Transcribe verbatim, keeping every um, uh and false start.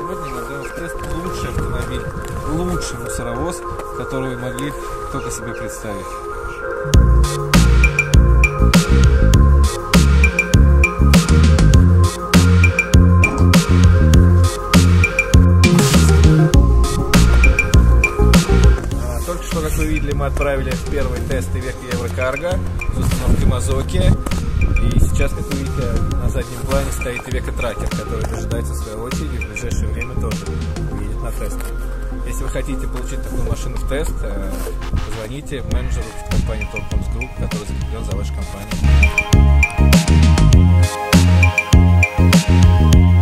Сегодня мы отдаем в тест лучший автомобиль, лучший мусоровоз, который вы могли только себе представить. Только что, как вы видели, мы отправили в первый тест Iveco Еврокарго с установкой Мазоки. И сейчас, как вы видите, на заднем плане стоит Iveco Tracker, который дожидается своей очереди и в ближайшее время тоже уедет на тест. Если вы хотите получить такую машину в тест, позвоните менеджеру в компании Top Homes Group, который закреплен за вашей компанией.